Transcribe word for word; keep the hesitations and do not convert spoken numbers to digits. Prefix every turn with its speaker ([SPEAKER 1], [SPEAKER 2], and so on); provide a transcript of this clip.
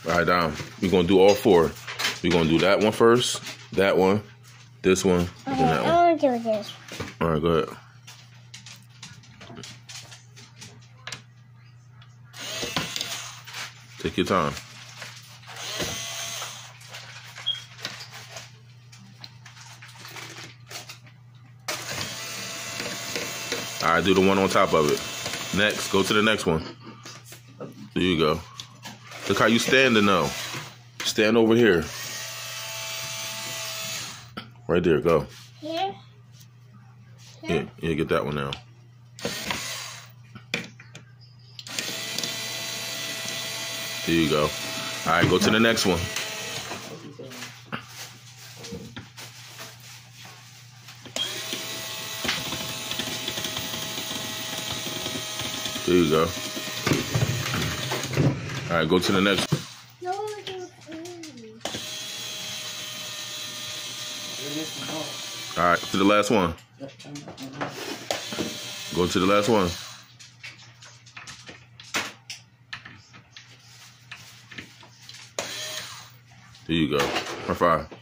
[SPEAKER 1] All right, down. We're gonna do all four. We're gonna do that one first, that one, this one, and then that one.
[SPEAKER 2] I want to do this.
[SPEAKER 1] All right, go ahead. Take your time. All right, do the one on top of it. Next, go to the next one. There you go. Look how you standing now. Stand over here. Right there, go.
[SPEAKER 2] Here?
[SPEAKER 1] Yeah, yeah, get that one now. There you go. All right, go to the next one. There you go. All right, go to the next one.
[SPEAKER 2] No,
[SPEAKER 1] All right, to the last one. Go to the last one. There you go. High five.